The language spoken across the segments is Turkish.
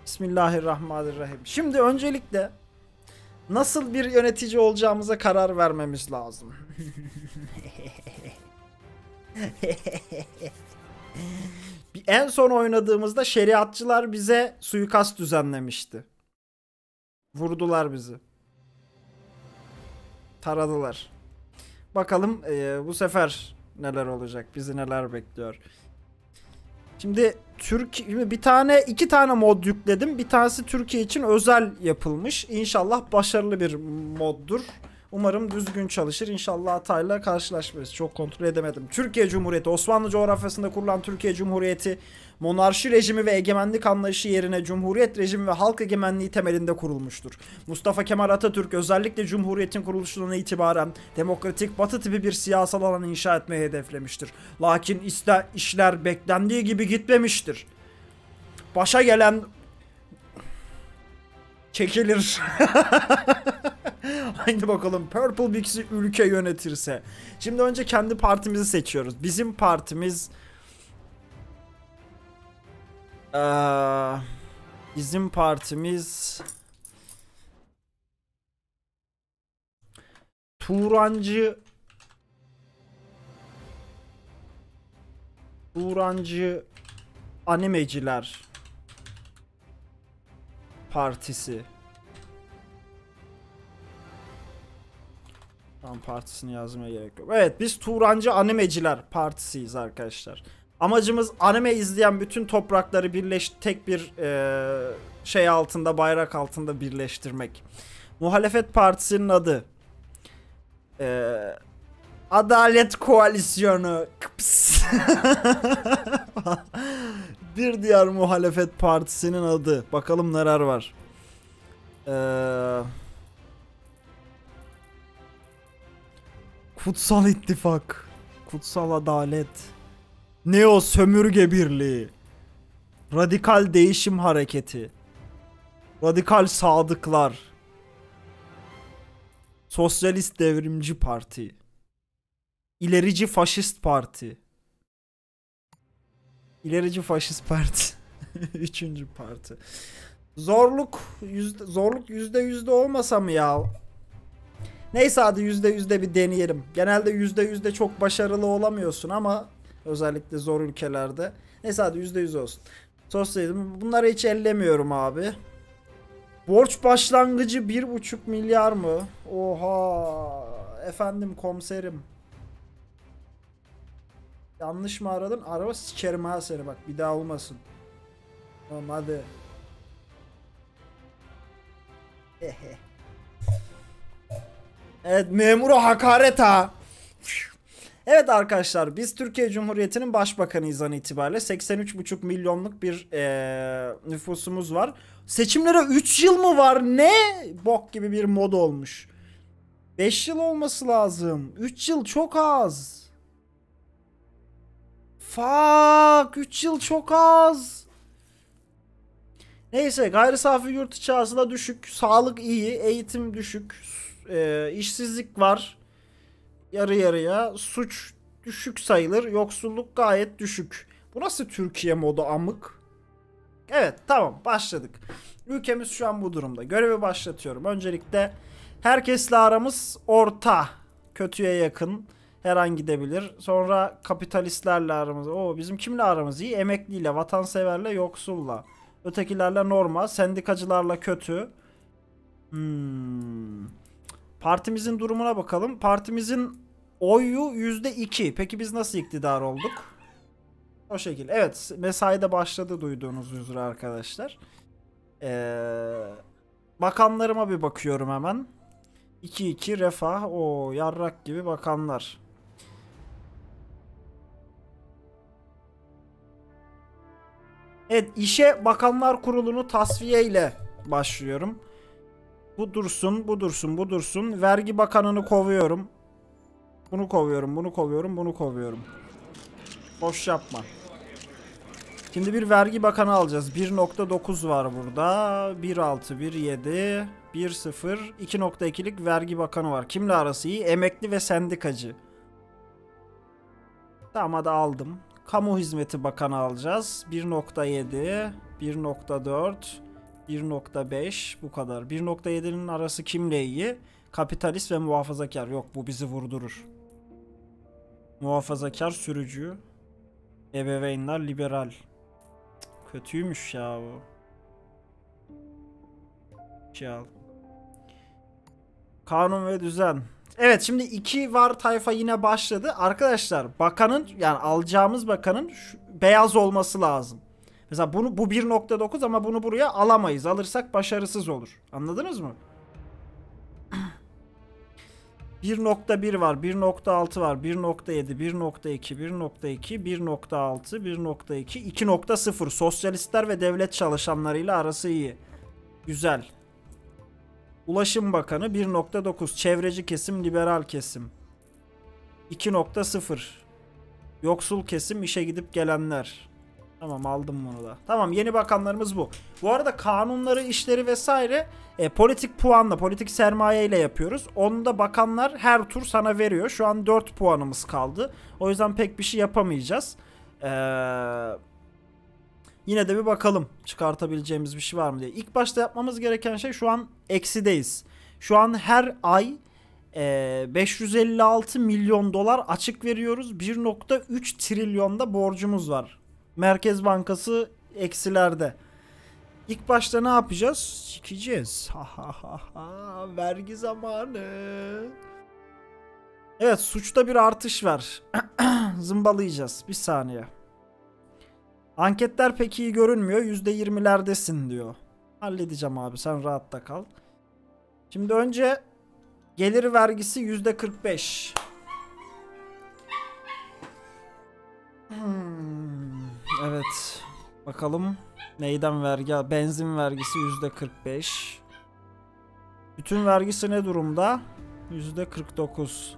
Bismillahirrahmanirrahim. Şimdi öncelikle nasıl bir yönetici olacağımıza karar vermemiz lazım. En son oynadığımızda şeriatçılar bize suikast düzenlemişti. Vurdular bizi. Taradılar. Bakalım bu sefer neler olacak, bizi neler bekliyor. Şimdi iki tane mod yükledim. Bir tanesi Türkiye için özel yapılmış. İnşallah başarılı bir moddur. Umarım düzgün çalışır. İnşallah hatayla karşılaşmayız. Çok kontrol edemedim. Türkiye Cumhuriyeti, Osmanlı coğrafyasında kurulan Türkiye Cumhuriyeti, monarşi rejimi ve egemenlik anlayışı yerine cumhuriyet rejimi ve halk egemenliği temelinde kurulmuştur. Mustafa Kemal Atatürk özellikle Cumhuriyet'in kuruluşundan itibaren demokratik batı tipi bir siyasal alan inşa etmeyi hedeflemiştir. Lakin işler beklendiği gibi gitmemiştir. Başa gelen çekilir. Haydi bakalım Purple Bix'i ülke yönetirse. Şimdi önce kendi partimizi seçiyoruz. Bizim partimiz Turancı Animeciler Partisi. Tam partisini yazmaya gerek yok. Evet, biz Turancı Animeciler Partisiyiz arkadaşlar. Amacımız anime izleyen bütün toprakları tek bir şey altında, bayrak altında birleştirmek. Muhalefet Partisi'nin adı Adalet Koalisyonu. Bir diğer muhalefet partisinin adı. Bakalım neler var. Kutsal İttifak. Kutsal Adalet. Neo Sömürge Birliği. Radikal Değişim Hareketi. Radikal Sadıklar. Sosyalist Devrimci Parti. İlerici Faşist Parti. İlerici Faşist Parti. Üçüncü parti. Zorluk %100 olmasa mı ya? Neyse, hadi %100 bir deneyelim. Genelde %100 çok başarılı olamıyorsun ama özellikle zor ülkelerde. Neyse, hadi %100 olsun. Sosyalizm. Bunları hiç ellemiyorum abi. Borç başlangıcı 1,5 milyar mı? Oha. Efendim komiserim. Yanlış mı aradın? Araba sikerim ha seni, bak bir daha olmasın. Tamam hadi. Evet, memura hakaret ha. Evet arkadaşlar, biz Türkiye Cumhuriyeti'nin başbakanıyız an itibariyle. 83,5 milyonluk bir nüfusumuz var. Seçimlere 3 yıl mı var? Ne? Bok gibi bir mod olmuş. 5 yıl olması lazım. 3 yıl çok az. Fuck, 3 yıl çok az. Neyse, gayri safi yurt içi hasıla düşük, sağlık iyi, eğitim düşük, işsizlik var yarı yarıya, suç düşük sayılır, yoksulluk gayet düşük. Bu nasıl Türkiye modu amık? Evet, tamam, başladık. Ülkemiz şu an bu durumda. Görevi başlatıyorum. Öncelikle herkesle aramız orta, kötüye yakın. Her an gidebilir. Sonra kapitalistlerle aramız. Bizim kimle aramız iyi? Emekliyle, vatanseverle, yoksulla. Ötekilerle normal. Sendikacılarla kötü. Partimizin durumuna bakalım. Partimizin oyu %2. Peki biz nasıl iktidar olduk? O şekilde. Evet, mesaide başladı duyduğunuz üzere arkadaşlar. Bakanlarıma bir bakıyorum hemen. 2-2 refah. O yarrak gibi bakanlar. Evet, işe Bakanlar Kurulu'nu tasfiye ile başlıyorum. Bu dursun, bu dursun, bu dursun. Vergi Bakanı'nı kovuyorum. Bunu kovuyorum, bunu kovuyorum, bunu kovuyorum. Boş yapma. Şimdi bir vergi bakanı alacağız. 1.9 var burada. 1.6, 1.7, 1.0, 2.2'lik vergi bakanı var. Kimle arası iyi? Emekli ve sendikacı. Tamam, hadi aldım. Kamu Hizmeti Bakanı alacağız. 1.7, 1.4, 1.5 bu kadar. 1.7'nin arası kimle iyi? Kapitalist ve muhafazakar. Yok, bu bizi vurdurur. Muhafazakar, sürücü, ebeveynler, liberal. Kötüymüş ya bu. Çal. Kanun ve düzen. Evet, şimdi 2 var tayfa yine başladı. Arkadaşlar bakanın, yani alacağımız bakanın beyaz olması lazım. Mesela bu 1.9 ama bunu buraya alamayız. Alırsak başarısız olur. Anladınız mı? 1.1 var, 1.6 var, 1.7, 1.2, 1.2, 1.6, 1.2, 2.0. Sosyalistler ve devlet çalışanlarıyla arası iyi. Güzel. Ulaşım Bakanı 1.9. Çevreci kesim, liberal kesim. 2.0. Yoksul kesim, işe gidip gelenler. Tamam, aldım bunu da. Tamam, yeni bakanlarımız bu. Bu arada kanunları, işleri vesaire politik puanla, politik sermaye ile yapıyoruz. Onu da bakanlar her tur sana veriyor. Şu an 4 puanımız kaldı. O yüzden pek bir şey yapamayacağız. Yine de bir bakalım çıkartabileceğimiz bir şey var mı diye. İlk başta yapmamız gereken şey, şu an eksideyiz. Şu an her ay 556 milyon dolar açık veriyoruz. 1.3 trilyonda borcumuz var. Merkez Bankası eksilerde. İlk başta ne yapacağız? Çekeceğiz. Vergi zamanı. Evet, suçta bir artış var. Zımbalayacağız. Bir saniye. Anketler pek iyi görünmüyor. %20'lerdesin diyor. Halledeceğim abi, sen rahatta kal. Şimdi önce gelir vergisi %45. Evet. Bakalım neyden vergi? Benzin vergisi %45. Bütün vergisi ne durumda? %49.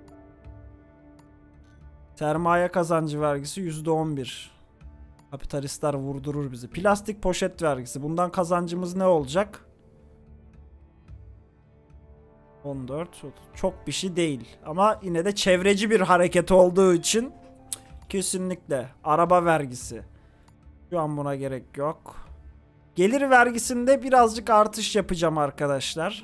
Sermaye kazancı vergisi %11. Kapitalistler vurdurur bizi. Plastik poşet vergisi. Bundan kazancımız ne olacak? 14. Çok bir şey değil. Ama yine de çevreci bir hareket olduğu için kesinlikle. Araba vergisi. Şu an buna gerek yok. Gelir vergisinde birazcık artış yapacağım arkadaşlar.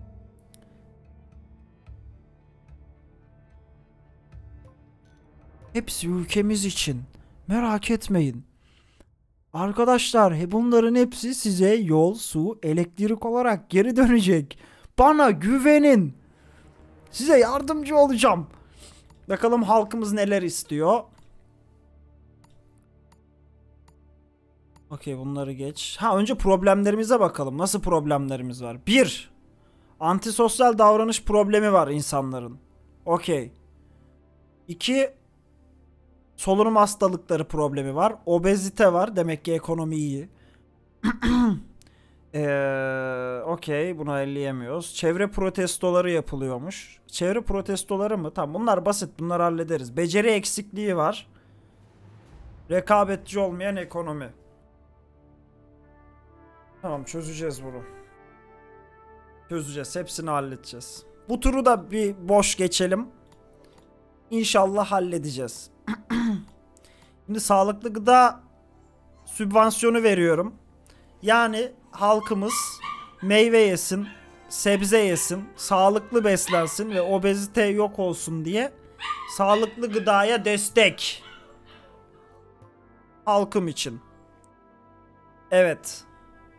Hepsi ülkemiz için. Merak etmeyin. Arkadaşlar, bunların hepsi size yol, su, elektrik olarak geri dönecek. Bana güvenin. Size yardımcı olacağım. Bakalım halkımız neler istiyor. Okey, bunları geç. Önce problemlerimize bakalım. Nasıl problemlerimiz var? 1. Antisosyal davranış problemi var insanların. Okey. 2. Solunum hastalıkları problemi var. Obezite var. Demek ki ekonomi iyi. Okey, bunu elleyemiyoruz. Çevre protestoları yapılıyormuş. Çevre protestoları mı? Tamam, bunlar basit. Bunları hallederiz. Beceri eksikliği var. Rekabetçi olmayan ekonomi. Tamam, çözeceğiz bunu. Çözeceğiz. Hepsini halledeceğiz. Bu turu da bir boş geçelim. İnşallah halledeceğiz. Şimdi sağlıklı gıda sübvansiyonu veriyorum. Yani halkımız meyve yesin, sebze yesin, sağlıklı beslensin ve obezite yok olsun diye sağlıklı gıdaya destek. Halkım için. Evet.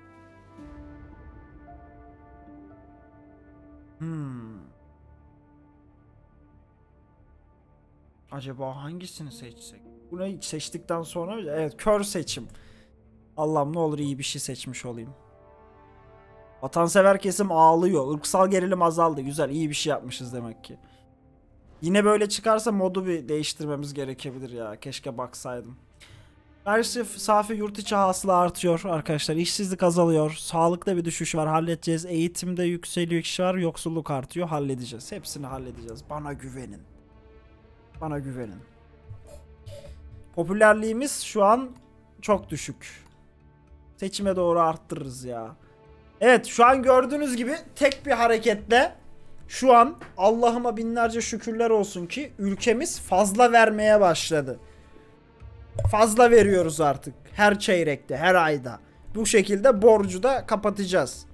Acaba hangisini seçsek? Bunu seçtikten sonra, evet, kör seçim. Allah'ım, ne olur iyi bir şey seçmiş olayım. Vatansever kesim ağlıyor. Irksal gerilim azaldı. Güzel, iyi bir şey yapmışız demek ki. Yine böyle çıkarsa modu bir değiştirmemiz gerekebilir ya. Keşke baksaydım. Gayri safi yurt içi hasıla artıyor arkadaşlar. İşsizlik azalıyor. Sağlıkta bir düşüş var. Halledeceğiz. Eğitimde yükseliş var. Yoksulluk artıyor. Halledeceğiz. Hepsini halledeceğiz. Bana güvenin. Bana güvenin. Popülerliğimiz şu an çok düşük. Seçime doğru arttırırız ya. Evet, şu an gördüğünüz gibi tek bir hareketle şu an Allah'ıma binlerce şükürler olsun ki ülkemiz fazla vermeye başladı. Fazla veriyoruz artık. Her çeyrekte, her ayda. Bu şekilde borcu da kapatacağız.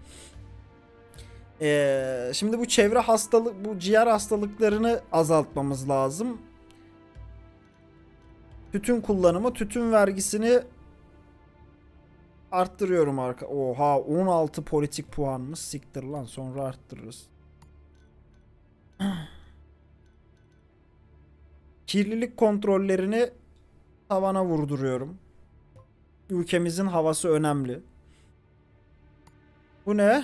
Şimdi bu çevre hastalık, bu ciğer hastalıklarını azaltmamız lazım. Tütün kullanımı, tütün vergisini arttırıyorum arka. Oha, 16 politik puanımız, siktir lan, sonra arttırırız. Kirlilik kontrollerini tavana vurduruyorum. Ülkemizin havası önemli. Bu ne?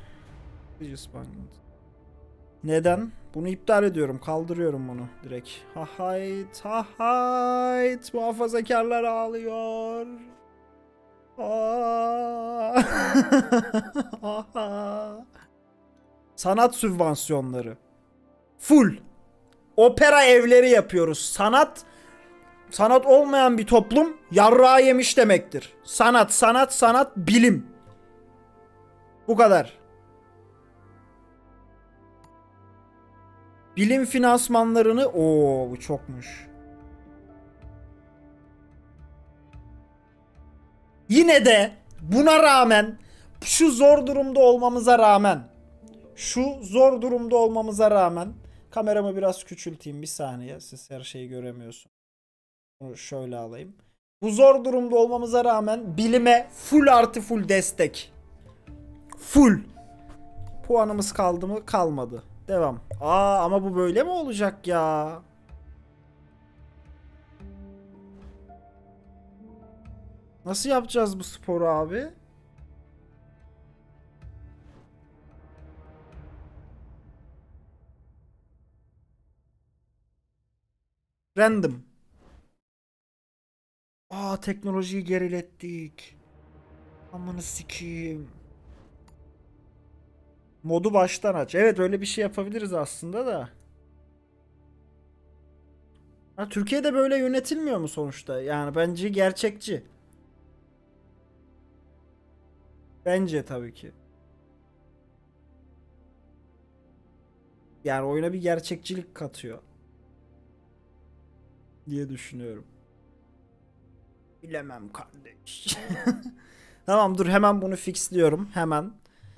Neden? Bunu iptal ediyorum. Kaldırıyorum bunu direkt. Hahayt, hahayt. Muhafazakarlar ağlıyor. Sanat sübvansiyonları. Full. Opera evleri yapıyoruz. Sanat olmayan bir toplum yarrağı yemiş demektir. Sanat, bilim. Bu kadar. Bilim finansmanlarını, bu çokmuş. Yine de buna rağmen, şu zor durumda olmamıza rağmen kameramı biraz küçülteyim bir saniye, siz her şeyi göremiyorsunuz. Bunu şöyle alayım. Bu zor durumda olmamıza rağmen bilime full artı full destek. Full. Puanımız kaldı mı? Kalmadı. Devam. Ama bu böyle mi olacak ya? Nasıl yapacağız bu sporu abi? Random. Teknolojiyi gerilettik. Amanı sikeyim. Modu baştan aç. Evet, öyle bir şey yapabiliriz aslında da. Türkiye'de böyle yönetilmiyor mu sonuçta? Yani bence gerçekçi. Bence tabii ki. Yani oyuna bir gerçekçilik katıyor diye düşünüyorum. Bilemem kardeş. Tamam, dur hemen bunu fixliyorum. Hemen.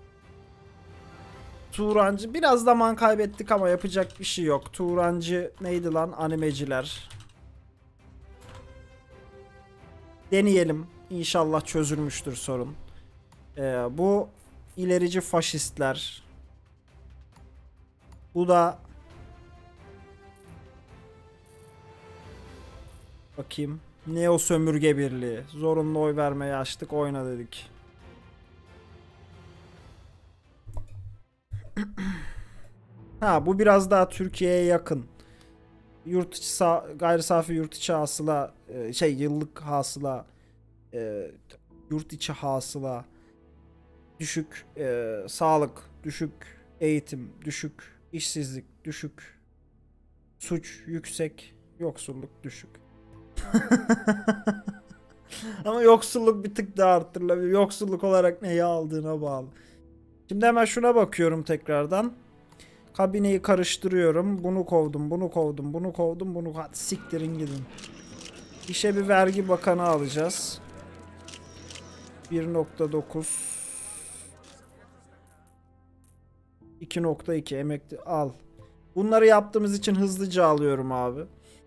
Turancı biraz zaman kaybettik ama yapacak bir şey yok. Turancı neydi lan? Animeciler. Deneyelim. İnşallah çözülmüştür sorun. Bu ilerici faşistler. Bu da bakayım. Neo sömürge birliği. Zorunlu oy vermeyi açtık. Oyna dedik. Bu biraz daha Türkiye'ye yakın. Yurt içi gayri safi yurt içi hasıla, yıllık hasıla, yurt içi hasıla düşük, sağlık düşük, eğitim düşük, işsizlik düşük, suç yüksek, yoksulluk düşük. Ama yoksulluk bir tık daha arttırılabilir. Yoksulluk olarak neyi aldığına bağlı. Şimdi hemen şuna bakıyorum tekrardan. Kabineyi karıştırıyorum. Bunu kovdum, bunu kovdum, bunu kovdum, bunu... Hadi siktirin gidin. İşe bir vergi bakanı alacağız. 1.9 2.2 emekli al. Bunları yaptığımız için hızlıca alıyorum abi.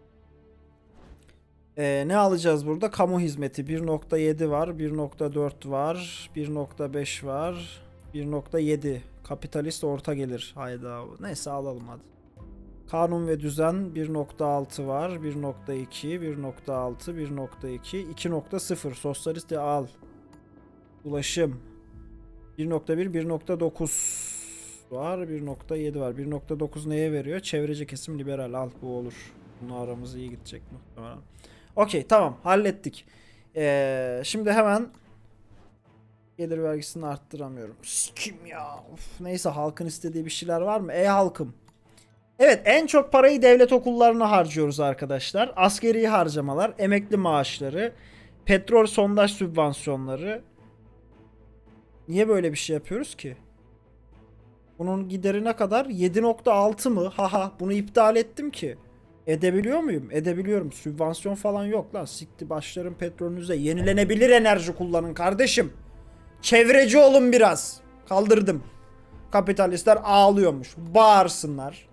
Ne alacağız burada? Kamu hizmeti 1.7 var, 1.4 var, 1.5 var, 1.7 kapitalist orta gelir. Hayda. Neyse alalım hadi. Kanun ve düzen 1.6 var, 1.2, 1.6, 1.2, 2.0 sosyalist al. Ulaşım 1.1, 1.9 var, 1.7 var. 1.9 neye veriyor? Çevreci kesim liberal al, bu olur. Bunun aramız iyi gidecek muhtemelen. Okey, tamam, hallettik. Şimdi hemen gelir vergisini arttıramıyorum. Sikim ya. Of, neyse, halkın istediği bir şeyler var mı? Halkım. Evet, en çok parayı devlet okullarına harcıyoruz arkadaşlar. Askeri harcamalar, emekli maaşları, petrol sondaj sübvansiyonları. Niye böyle bir şey yapıyoruz ki? Bunun gideri ne kadar? 7.6 mı? Haha, bunu iptal ettim ki. Edebiliyor muyum? Edebiliyorum. Sübvansiyon falan yok lan. Sikti başlarım petrolünüze. Yenilenebilir enerji kullanın kardeşim. Çevreci olun biraz. Kaldırdım. Kapitalistler ağlıyormuş. Bağırsınlar.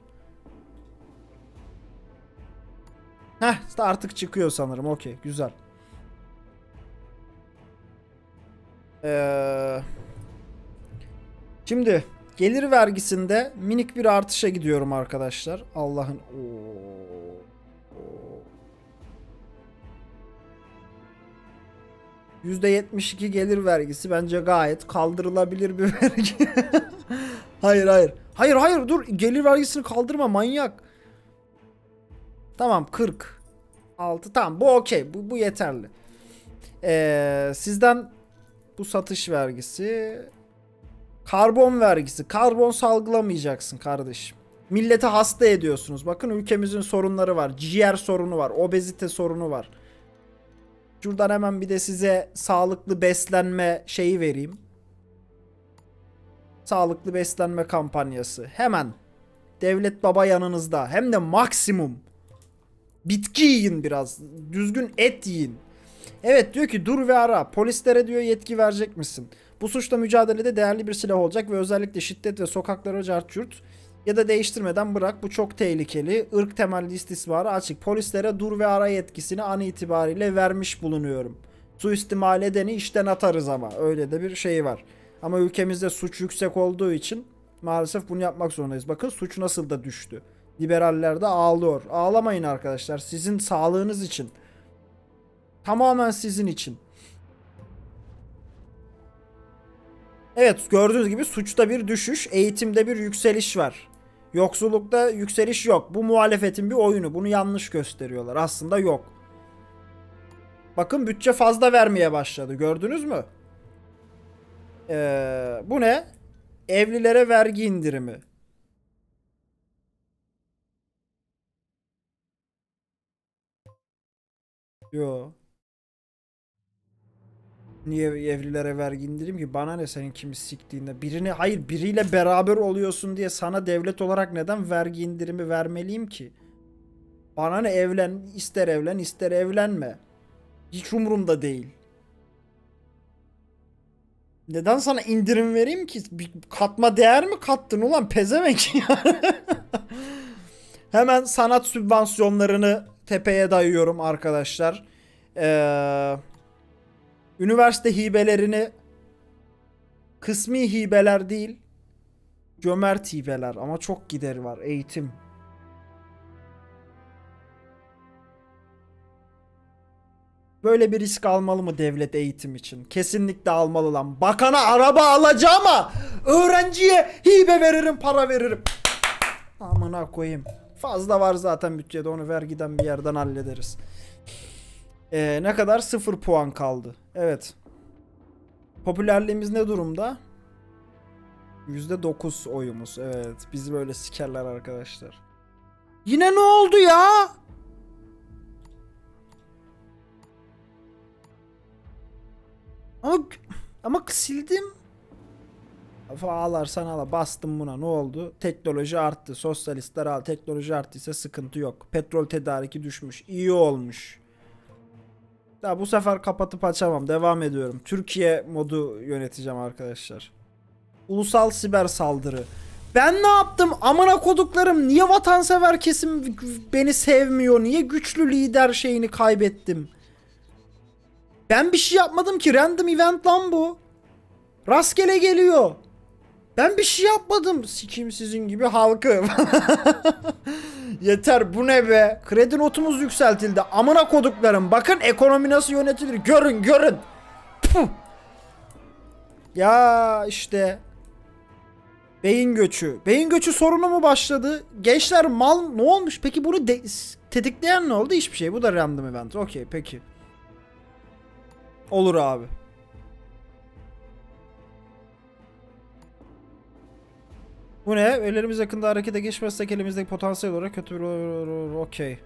Heh, işte artık çıkıyor sanırım. Okey, güzel. Şimdi gelir vergisinde minik bir artışa gidiyorum arkadaşlar. Allah'ın %72 gelir vergisi bence gayet kaldırılabilir bir vergi. Hayır hayır. Hayır hayır dur. Gelir vergisini kaldırma manyak. Tamam 46. Tamam bu okey. Bu yeterli. Sizden bu satış vergisi. Karbon vergisi. Karbon salgılamayacaksın kardeşim. Milleti hasta ediyorsunuz. Bakın ülkemizin sorunları var. Ciğer sorunu var. Obezite sorunu var. Şuradan hemen bir de size sağlıklı beslenme şeyi vereyim. Sağlıklı beslenme kampanyası. Hemen. Devlet baba yanınızda. Hem de maksimum. Bitki yiyin biraz. Düzgün et yiyin. Evet diyor ki dur ve ara. Polislere diyor yetki verecek misin? Bu suçla mücadelede değerli bir silah olacak ve özellikle şiddet ve sokaklara carçurt ya da değiştirmeden bırak. Bu çok tehlikeli. Irk temelli istismara açık. Polislere dur ve ara yetkisini an itibariyle vermiş bulunuyorum. Suistimal edeni işten atarız ama. Öyle de bir şey var. Ama ülkemizde suç yüksek olduğu için maalesef bunu yapmak zorundayız. Bakın suç nasıl da düştü. Liberaller de ağlıyor. Ağlamayın arkadaşlar. Sizin sağlığınız için. Tamamen sizin için. Evet gördüğünüz gibi suçta bir düşüş, eğitimde bir yükseliş var. Yoksullukta yükseliş yok. Bu muhalefetin bir oyunu. Bunu yanlış gösteriyorlar. Aslında yok. Bakın bütçe fazla vermeye başladı. Gördünüz mü? Bu ne? Evlilere vergi indirimi. Yo. Niye evlilere vergi indireyim ki? Bana ne senin kimi siktiğinde? Hayır biriyle beraber oluyorsun diye sana devlet olarak neden vergi indirimi vermeliyim ki? Bana ne ister evlen ister evlenme. Hiç umurumda değil. Neden sana indirim vereyim ki? Bir katma değer mi kattın ulan pezevenk ya? Hemen sanat sübvansiyonlarını tepeye dayıyorum arkadaşlar. Üniversite hibelerini kısmi hibeler değil, cömert hibeler ama çok gideri var. Eğitim. Böyle bir risk almalı mı devlet eğitim için? Kesinlikle almalı lan. Bakana araba alacağım ama öğrenciye hibe veririm, para veririm. Amına koyayım. Fazla var zaten bütçede, onu vergiden bir yerden hallederiz. Ne kadar? 0 puan kaldı. Evet. Popülerliğimiz ne durumda? %9 oyumuz. Evet. Bizi böyle sikerler arkadaşlar. Yine ne oldu ya? Ama sildim. Ağlarsan ağla. Bastım buna. Ne oldu? Teknoloji arttı. Sosyalistler al. Teknoloji arttıysa sıkıntı yok. Petrol tedariki düşmüş. İyi olmuş. Ya bu sefer kapatıp açamam. Devam ediyorum. Türkiye modu yöneteceğim arkadaşlar. Ulusal siber saldırı. Ben ne yaptım? Amına koduklarım. Niye vatansever kesim beni sevmiyor? Niye güçlü lider şeyini kaybettim? Ben bir şey yapmadım ki. Random event lan bu. Rastgele geliyor. Ben bir şey yapmadım. Sikeyim sizin gibi halkı. Yeter bu ne be? Kredi notumuz yükseltildi. Amına koduklarım. Bakın ekonomi nasıl yönetilir. Görün görün. Puh. Ya işte. Beyin göçü. Beyin göçü sorunu mu başladı? Gençler mal ne olmuş? Peki bunu tetikleyen ne oldu? Hiçbir şey. Bu da random event. Okey peki. Olur abi. Bu ne? Ellerimiz yakında harekete geçmezsek elimizdeki potansiyel olarak kötü bir olur. Okey.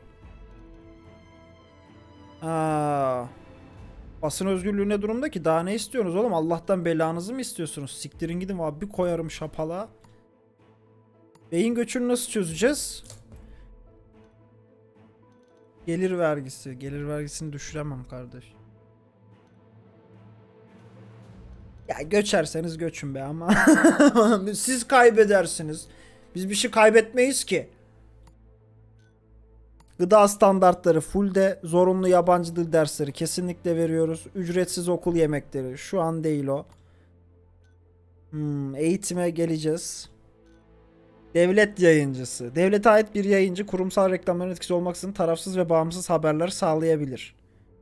Basın özgürlüğü ne durumda ki? Daha ne istiyorsunuz oğlum? Allah'tan belanızı mı istiyorsunuz? Siktirin gidin abi. Bir koyarım şapala. Beyin göçünü nasıl çözeceğiz? Gelir vergisi. Gelir vergisini düşüremem kardeş. Ya göçerseniz göçün be ama. Siz kaybedersiniz. Biz bir şey kaybetmeyiz ki. Gıda standartları fullde, zorunlu yabancı dil dersleri kesinlikle veriyoruz. Ücretsiz okul yemekleri şu an değil o. Eğitime geleceğiz. Devlet yayıncısı. Devlete ait bir yayıncı kurumsal reklamların etkisi olmaksızın tarafsız ve bağımsız haberler sağlayabilir.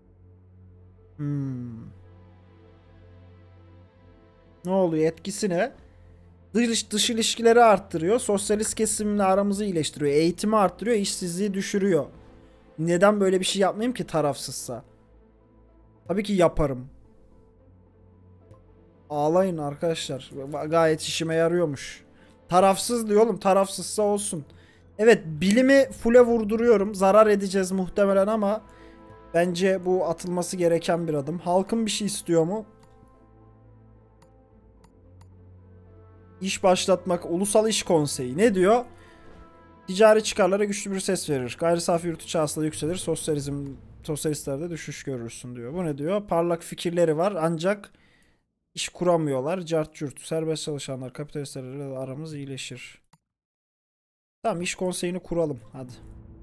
Ne oluyor? Etkisi ne? Dış ilişkileri arttırıyor. Sosyalist kesimle aramızı iyileştiriyor. Eğitimi arttırıyor. İşsizliği düşürüyor. Neden böyle bir şey yapmayayım ki tarafsızsa? Tabii ki yaparım. Ağlayın arkadaşlar. Gayet işime yarıyormuş. Tarafsız diyor oğlum. Tarafsızsa olsun. Evet, bilimi full'e vurduruyorum. Zarar edeceğiz muhtemelen ama bence bu atılması gereken bir adım. Halkın bir şey istiyor mu? İş başlatmak. Ulusal İş Konseyi ne diyor? Ticari çıkarlara güçlü bir ses verir. Gayri safi yurt içi hasıla yükselir. Sosyalistlerde düşüş görürsün diyor. Bu ne diyor? Parlak fikirleri var ancak iş kuramıyorlar. Cart curt. Serbest çalışanlar kapitalistlerle aramız iyileşir. Tamam, iş konseyini kuralım. Hadi.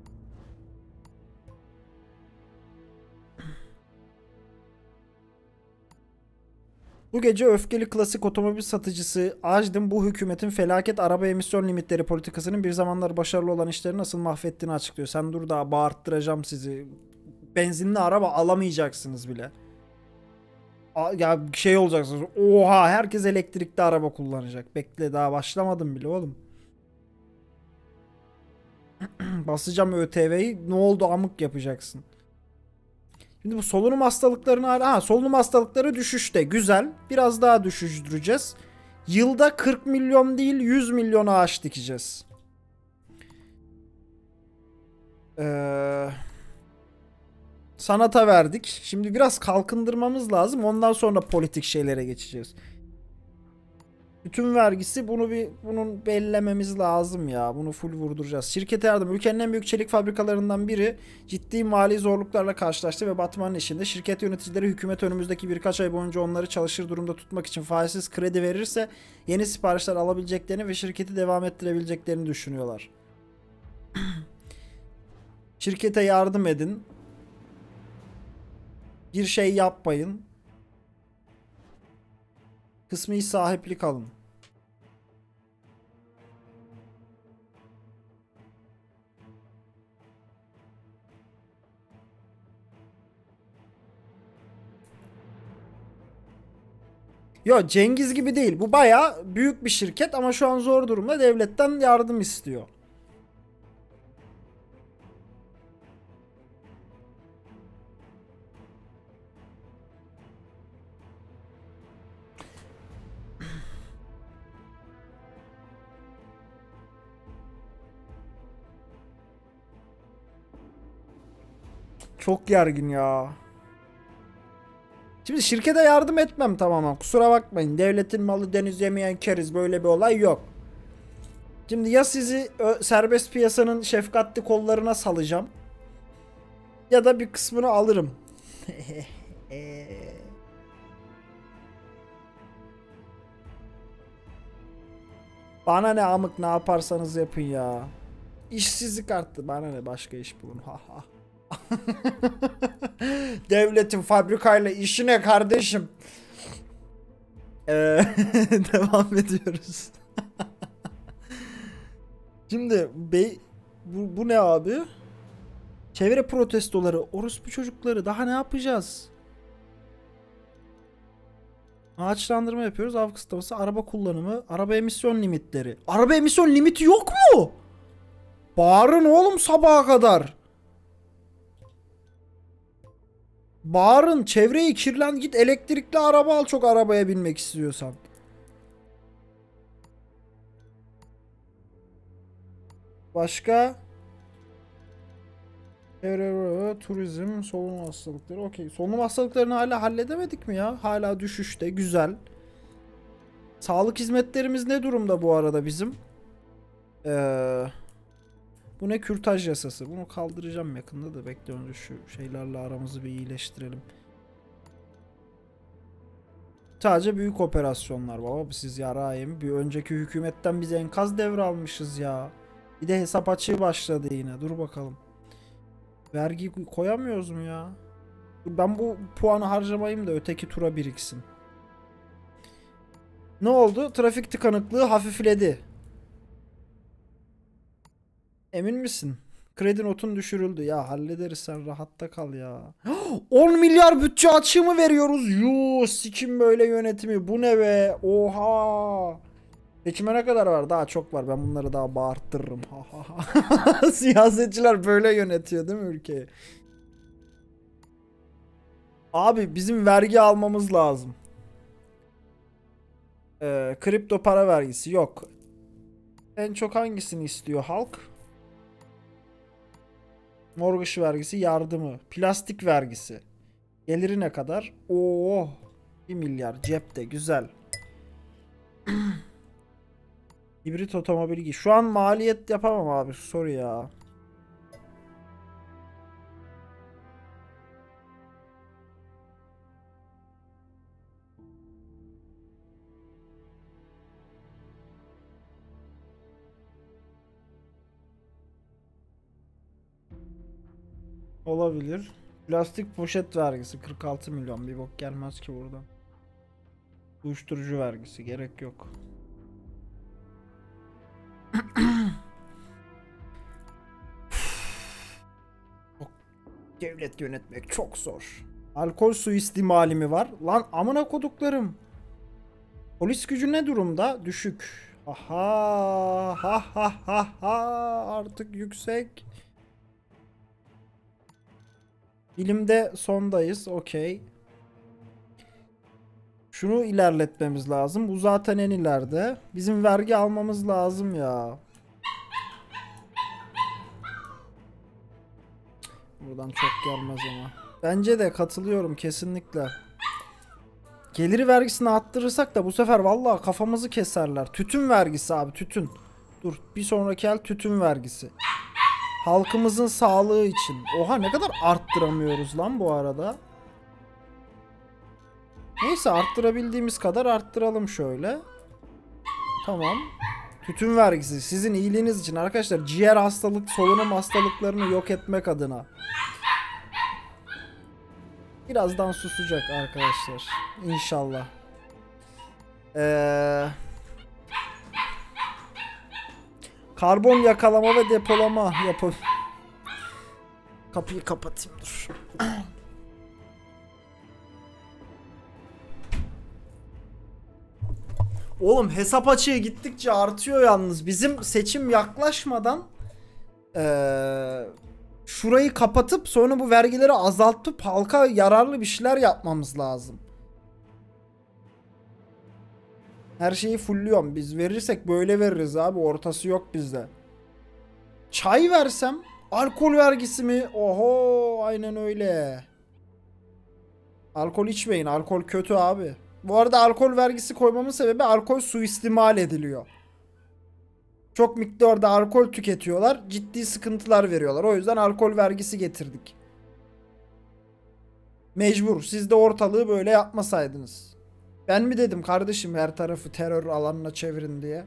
Bu gece öfkeli klasik otomobil satıcısı Ajdin bu hükümetin felaket araba emisyon limitleri politikasının bir zamanlar başarılı olan işleri nasıl mahvettiğini açıklıyor. Sen dur daha bağırttıracağım sizi. Benzinli araba alamayacaksınız bile. Ya şey olacaksınız. Oha, herkes elektrikli araba kullanacak. Bekle, daha başlamadım bile oğlum. Basacağım ÖTV'yi. Ne oldu amık yapacaksın. Şimdi bu solunum hastalıklarını solunum hastalıkları düşüşte. Güzel. Biraz daha düşüştüreceğiz. Yılda 40 milyon değil 100 milyon ağaç dikeceğiz. Sanata verdik. Şimdi biraz kalkındırmamız lazım. Ondan sonra politik şeylere geçeceğiz. Bütün vergisi bunun bellememiz lazım ya. Bunu full vurduracağız. Şirkete yardım. Ülkenin en büyük çelik fabrikalarından biri ciddi mali zorluklarla karşılaştı ve batmanın içinde. Şirket yöneticileri hükümet önümüzdeki birkaç ay boyunca onları çalışır durumda tutmak için faizsiz kredi verirse yeni siparişler alabileceklerini ve şirketi devam ettirebileceklerini düşünüyorlar. Şirkete yardım edin. Bir şey yapmayın. Kısmi sahiplik alın. Yo, Cengiz gibi değil. Bu baya büyük bir şirket ama şu an zor durumda, devletten yardım istiyor. Çok gergin ya. Şimdi şirkete yardım etmem tamamen. Kusura bakmayın. Devletin malı deniz yemeyen keriz. Böyle bir olay yok. Şimdi ya sizi serbest piyasanın şefkatli kollarına salacağım. Ya da bir kısmını alırım. Bana ne amık, ne yaparsanız yapın ya. İşsizlik arttı. Bana ne, başka iş bulun. Ha ha. Devletin fabrikayla işi ne kardeşim? Devam ediyoruz. Şimdi bu ne abi? Çevre protestoları, orospu çocukları, daha ne yapacağız? Ağaçlandırma yapıyoruz, av kısıtlaması, araba kullanımı, araba emisyon limitleri. Araba emisyon limiti yok mu? Bağırın oğlum sabaha kadar. Bağırın, çevreyi kirlen, git elektrikli araba al çok arabaya binmek istiyorsan. Başka? Turizm, solunum hastalıkları. Okey. Solunum hastalıklarını hala halledemedik mi ya? Hala düşüşte. Güzel. Sağlık hizmetlerimiz ne durumda bu arada bizim? Bu ne? Kürtaj yasası. Bunu kaldıracağım yakında da, bekle önce şu şeylerle aramızı bir iyileştirelim. Sadece büyük operasyonlar baba. Siz yarayım. Bir önceki hükümetten biz enkaz devralmışız ya. Bir de hesap açığı başladı yine. Dur bakalım. Vergi koyamıyoruz mu ya? Ben bu puanı harcamayayım da öteki tura biriksin. Ne oldu? Trafik tıkanıklığı hafifledi. Emin misin? Kredi notun düşürüldü. Ya hallederiz, sen rahatta kal ya. 10 milyar bütçe açığı mı veriyoruz? Yuuu sikim böyle yönetimi. Bu ne be? Oha. Seçime ne kadar var? Daha çok var. Ben bunları daha bağırttırırım. Siyasetçiler böyle yönetiyor değil mi ülkeyi? Abi bizim vergi almamız lazım. Kripto para vergisi yok. En çok hangisini istiyor halk? Mortgage vergisi, yardımı, plastik vergisi. Geliri ne kadar? Oo, 1 milyar cepte, güzel. Hibrit otomobil. Şu an maliyet yapamam abi, sorry ya. Olabilir. Plastik poşet vergisi 46 milyon, bir bok gelmez ki buradan. Uyuşturucu vergisi gerek yok. Devlet yönetmek çok zor. Alkol suistimali mi var? Lan amına koduklarım. Polis gücü ne durumda? Düşük. Aha, ha ha ha ha, artık yüksek. Bilimde sondayız. Okey. Şunu ilerletmemiz lazım. Bu zaten en ileride. Bizim vergi almamız lazım ya. Buradan çok gelmez ama. Bence de katılıyorum kesinlikle. Geliri vergisini arttırırsak da bu sefer vallahi kafamızı keserler. Tütün vergisi abi, tütün. Dur, bir sonraki el tütün vergisi. Halkımızın sağlığı için. Oha, ne kadar arttıramıyoruz lan bu arada. Neyse, arttırabildiğimiz kadar arttıralım şöyle. Tamam. Tütün vergisi sizin iyiliğiniz için arkadaşlar. Ciğer hastalık, solunum hastalıklarını yok etmek adına. Birazdan susacak arkadaşlar. İnşallah. Karbon yakalama ve depolama yapı. Kapıyı kapatayım, dur. Oğlum hesap açığı gittikçe artıyor yalnız. Bizim seçim yaklaşmadan şurayı kapatıp sonra bu vergileri azaltıp halka yararlı bir şeyler yapmamız lazım. Her şeyi fullüyorum. Biz verirsek böyle veririz abi. Ortası yok bizde. Çay versem, alkol vergisi mi? Oho, aynen öyle. Alkol içmeyin. Alkol kötü abi. Bu arada alkol vergisi koymamın sebebi alkol suistimal ediliyor. Çok miktarda alkol tüketiyorlar. Ciddi sıkıntılar veriyorlar. O yüzden alkol vergisi getirdik. Mecbur. Siz de ortalığı böyle yapmasaydınız. Ben mi dedim kardeşim her tarafı terör alanına çevirin diye?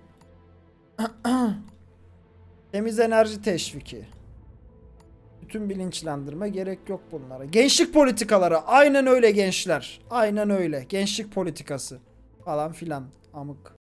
Temiz enerji teşviki. Bütün bilinçlendirme, gerek yok bunlara. Gençlik politikaları. Aynen öyle gençler. Aynen öyle. Gençlik politikası. Falan filan. Amık.